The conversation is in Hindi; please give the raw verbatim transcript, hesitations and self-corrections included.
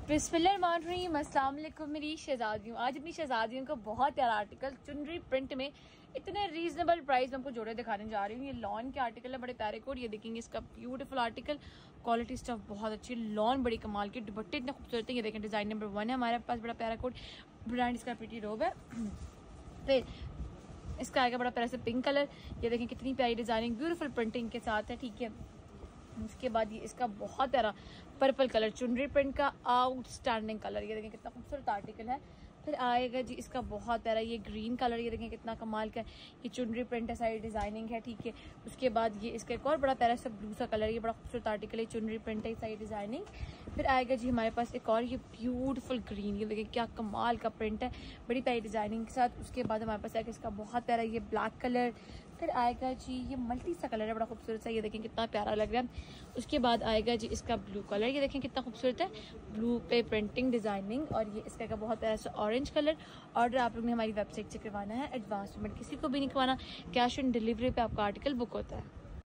बिस्मिल्लाहिर्रहमानिर्रहीम, अस्सलाम वालेकुम मेरी शहजादियों। आज अपनी शहजादियों का बहुत प्यारा आर्टिकल चुनरी प्रिंट में इतने रीजनेबल प्राइस में आपको जोड़े दिखाने जा रही हूँ। ये लॉन के आर्टिकल है, बड़े प्यारे कोड। ये देखेंगे इसका ब्यूटीफुल आर्टिकल, क्वालिटी स्टफ बहुत अच्छी, लॉन बड़ी कमाल की, दुपट्टे इतने खूबसूरत है। ये देखें डिजाइन नंबर वन है हमारे पास, बड़ा प्यारा कोड। ब्रांड इसका प्रीटी रोब है। फिर इसका आएगा बड़ा प्यारा से पिंक कलर। ये देखें कितनी प्यारी डिजाइनिंग ब्यूटीफुल प्रिंटिंग के साथ है, ठीक है। उसके बाद ये इसका बहुत प्यारा पर्पल कलर, चुनरी प्रिंट का आउटस्टैंडिंग कलर। ये देखें कितना खूबसूरत आर्टिकल है। फिर आएगा जी इसका बहुत प्यारा ये ग्रीन कलर। ये देखें कितना कमाल का, ये चुनरी प्रिंट है, सारी डिजाइनिंग है, ठीक है। उसके बाद ये इसका एक और बड़ा प्यारा सा ब्लू सा कलर, ये बड़ा खूबसूरत आर्टिकल है, चुनरी प्रिंट है, सारी डिजाइनिंग। फिर आएगा जी हमारे पास एक और ये ब्यूटीफुल ग्रीन। ये देखें क्या कमाल का प्रिंट है, बड़ी प्यारी डिजाइनिंग के साथ। उसके बाद हमारे पास आएगा इसका बहुत प्यारा ये ब्लैक कलर। फिर आएगा जी ये मल्टी सा कलर है, बड़ा खूबसूरत सा, ये देखें कितना प्यारा लग रहा है। उसके बाद आएगा जी इसका ब्लू कलर। ये देखें कितना खूबसूरत है, ब्लू पे प्रिंटिंग डिजाइनिंग। और ये इसका का बहुत प्यारा सा ऑरेंज कलर। ऑर्डर आप लोग ने हमारी वेबसाइट से करवाना है, एडवांस पेमेंट किसी को भी नहीं करवाना, कैश ऑन डिलीवरी पे आपका आर्टिकल बुक होता है।